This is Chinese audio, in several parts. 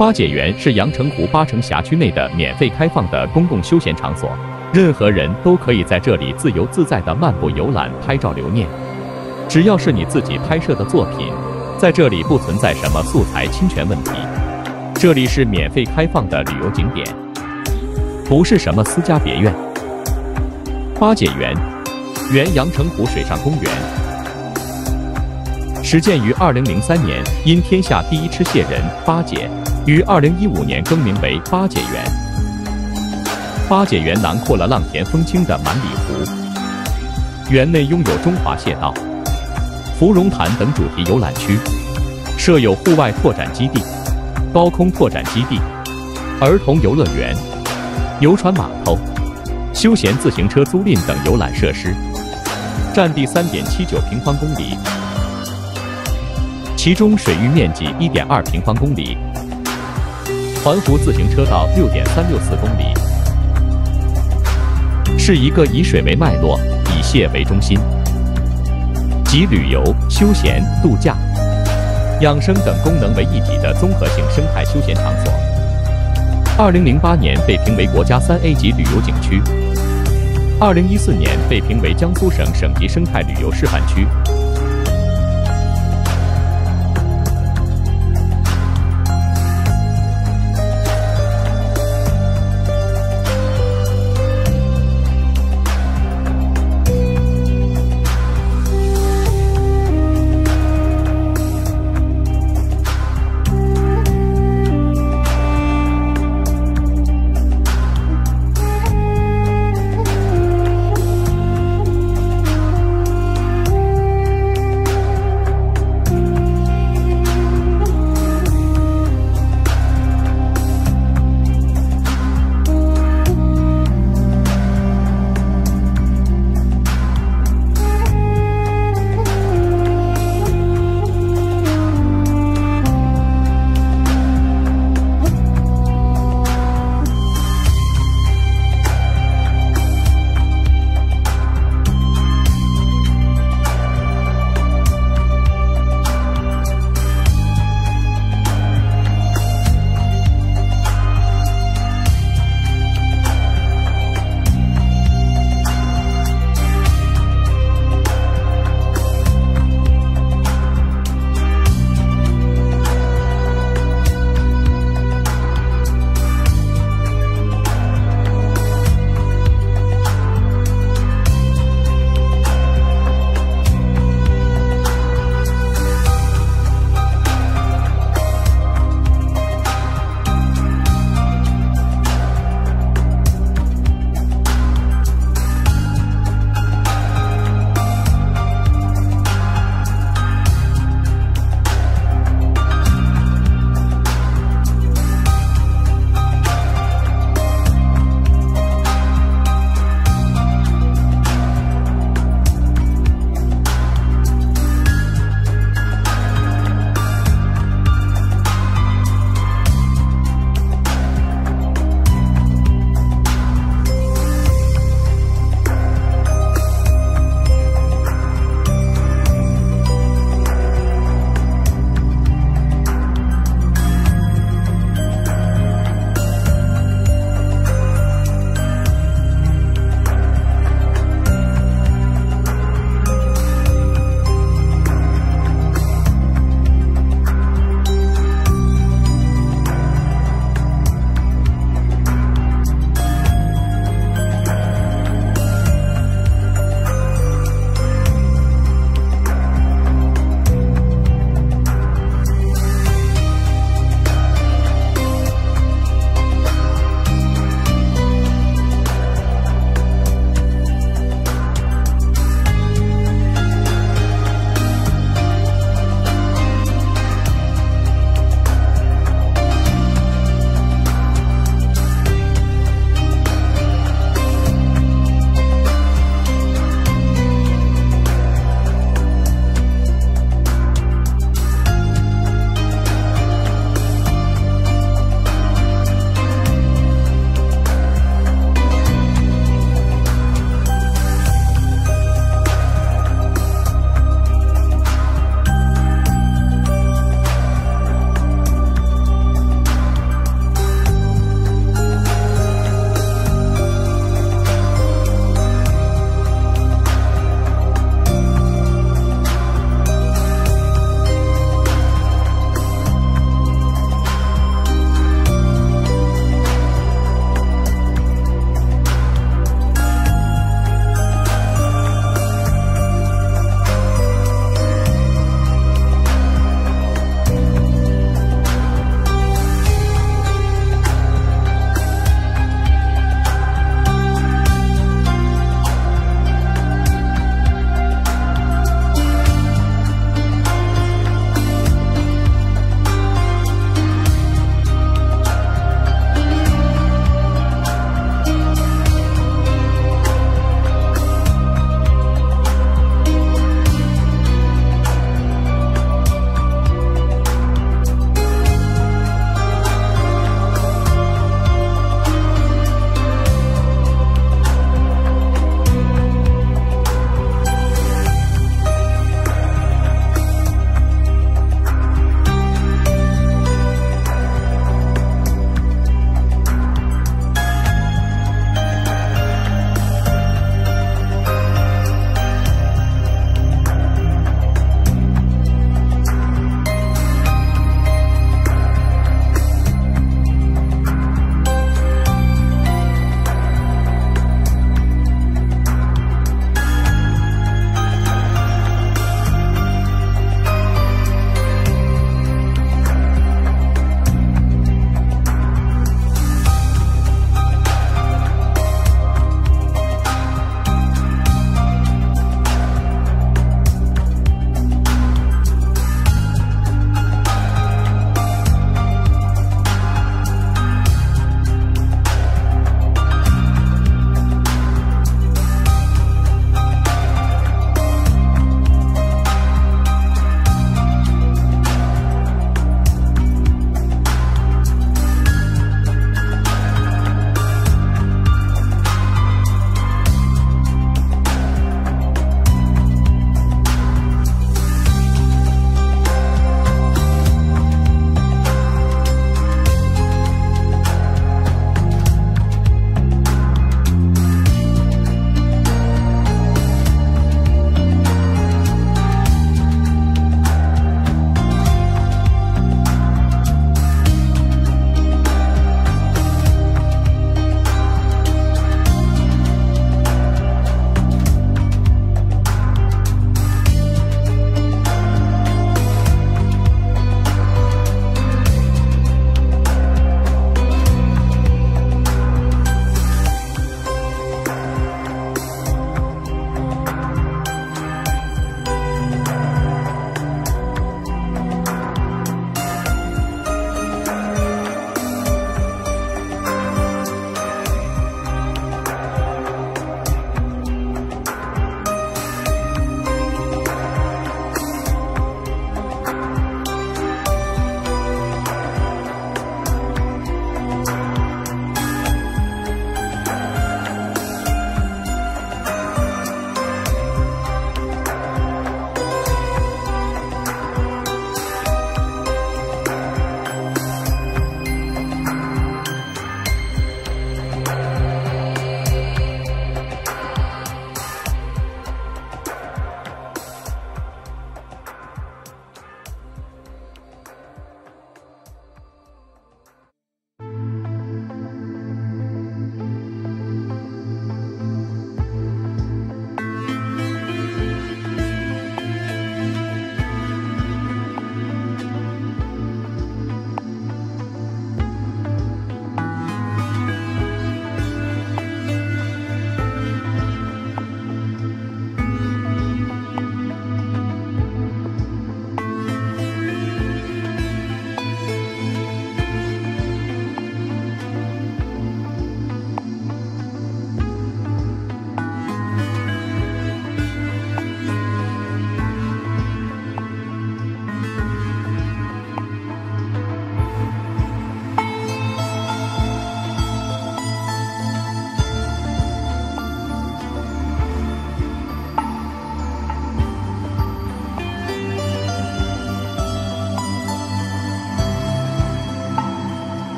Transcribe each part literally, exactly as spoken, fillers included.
巴解园是阳澄湖巴城辖区内的免费开放的公共休闲场所，任何人都可以在这里自由自在地漫步游览、拍照留念。只要是你自己拍摄的作品，在这里不存在什么素材侵权问题。这里是免费开放的旅游景点，不是什么私家别院。巴解园，原阳澄湖水上公园，始建于二零零三年，因天下第一吃蟹人巴解，于二零一五年更名为巴解园。巴解园囊括了浪恬风轻的鳗鲤湖，园内拥有中华蟹道、芙蓉谭等主题游览区，设有户外拓展基地、高空拓展基地、儿童游乐园、游船码头、休闲自行车租赁等游览设施，占地 三点七九平方公里，其中水域面积 一点二平方公里，环湖自行车道 六点三六四公里，是一个以水为脉络、以蟹为中心，集旅游、休闲、度假、养生等功能为一体的综合性生态休闲场所。二零零八年被评为国家三 A 级旅游景区，二零一四年被评为江苏省省级生态旅游示范区。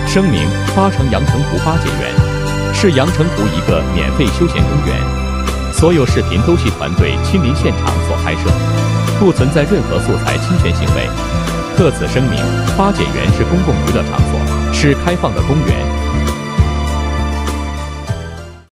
声明：巴城阳澄湖巴解园是阳澄湖一个免费休闲公园，所有视频都系团队亲临现场所拍摄，不存在任何素材侵权行为。特此声明：巴解园是公共娱乐场所，是开放的公园。